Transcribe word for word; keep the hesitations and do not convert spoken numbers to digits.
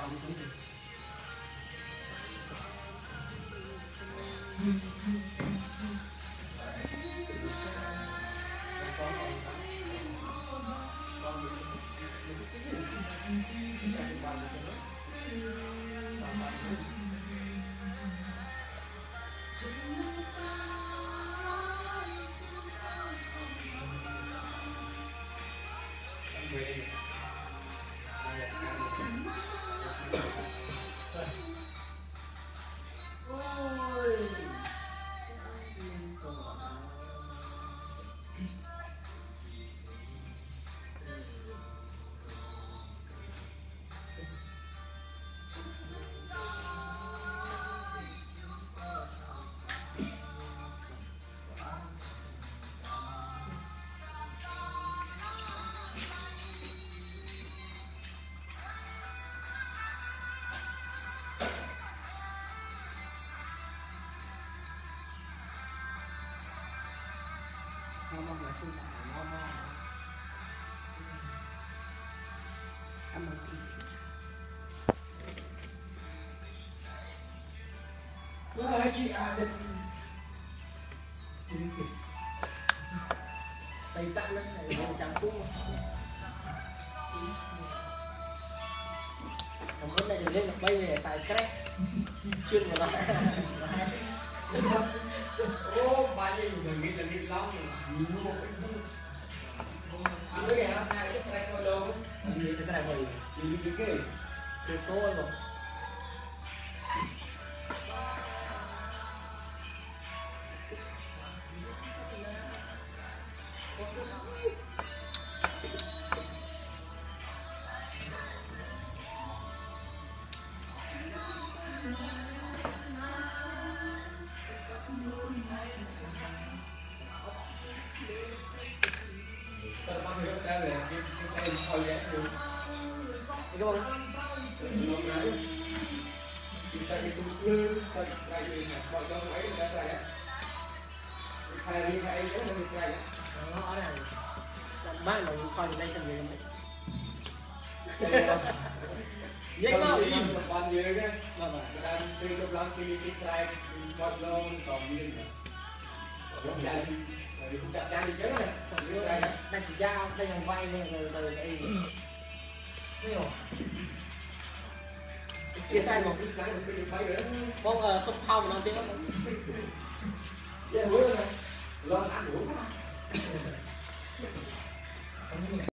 Ngomong là không phải ngomong. Cảm ơn chị. Ôi chị à, đừng tay tặng lắm này một trăm cũ. Cảm ơn này đừng lên được bay này tại crack chuyên vào đó. Ô, ba như mình nghĩ là đi lắm rồi. Cái này nó hai cái xe coi đâu. Cái xe này bởi Đi đi cái cái tôi rồi. Cái bông nó này bác nó coi đây làm gì vậy mà còn nhiều cái mà mà đang đi lúc lắm khi đi sai một lô còn gì nữa lúc chạy rồi cũng chặt chắn đi chết này đang chỉ giao đây là vay nên rồi rồi sẽไม่หรอchia sai một bông uh, sông phong nó tiếng lắm dạ bữa rồi lo ăn đủ